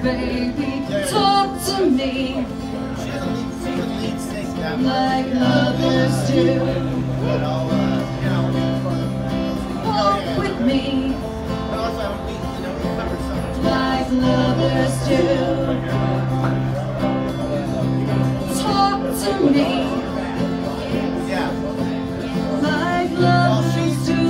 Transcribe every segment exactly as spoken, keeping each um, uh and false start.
baby, talk to me like lovers do. Walk with me like lovers do. Talk to me like lovers do.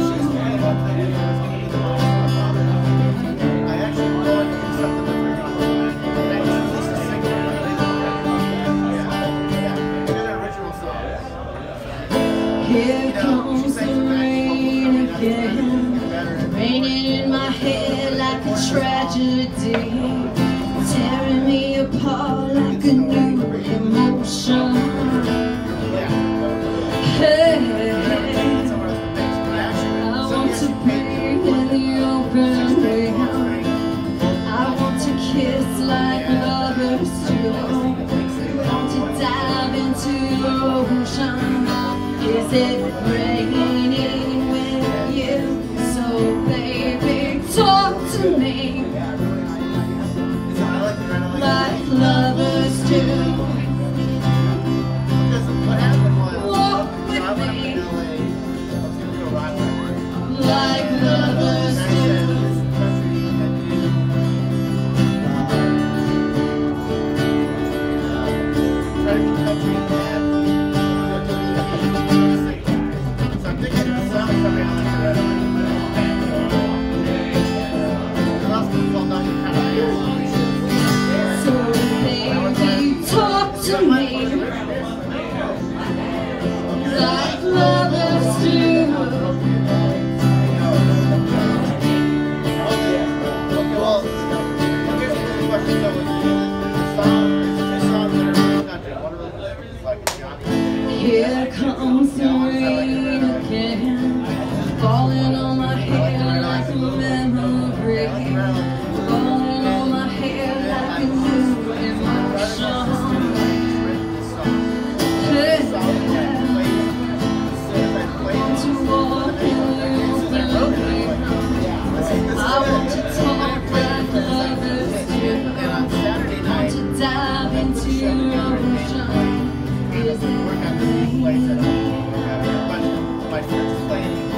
Here comes the rain again, raining in my head like a tragedy, tearing me apart like a new emotion. Hey, I want to breathe in the open air. I want to kiss like lovers do. I want to dive into the ocean. Is it raining with you? So baby, talk to me like lovers do. Walk with me like lovers do. To me like lovers do. Here comes the rain again, falling on my hair like a memory, falling on my hair like a new emotion. I want to talk like lovers do. I want to dive into your ocean. Is it raining?